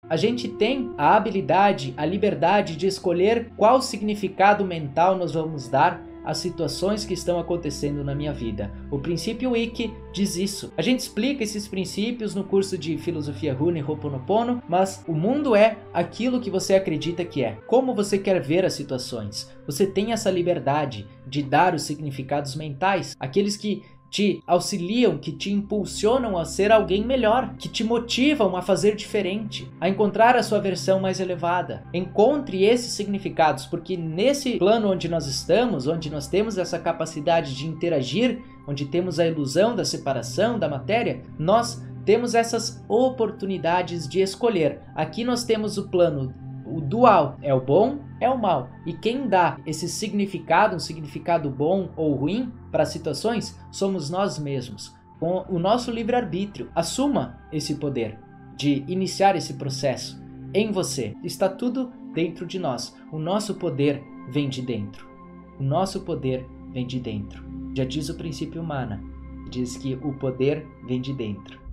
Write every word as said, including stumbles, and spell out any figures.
A gente tem a habilidade, a liberdade de escolher qual significado mental nós vamos dar às situações que estão acontecendo na minha vida. O princípio Wiki diz isso. A gente explica esses princípios no curso de Filosofia Rune Ho'oponopono, mas o mundo é aquilo que você acredita que é. Como você quer ver as situações. Você tem essa liberdade de dar os significados mentais, aqueles que te auxiliam, que te impulsionam a ser alguém melhor, que te motivam a fazer diferente, a encontrar a sua versão mais elevada. Encontre esses significados, porque nesse plano onde nós estamos, onde nós temos essa capacidade de interagir, onde temos a ilusão da separação da matéria, nós temos essas oportunidades de escolher. Aqui nós temos o plano, o dual, é o bom, é o mal. E quem dá esse significado, um significado bom ou ruim para as situações, somos nós mesmos. Com o nosso livre-arbítrio, assuma esse poder de iniciar esse processo em você. Está tudo dentro de nós. O nosso poder vem de dentro. O nosso poder vem de dentro. Já diz o princípio Mana, diz que o poder vem de dentro.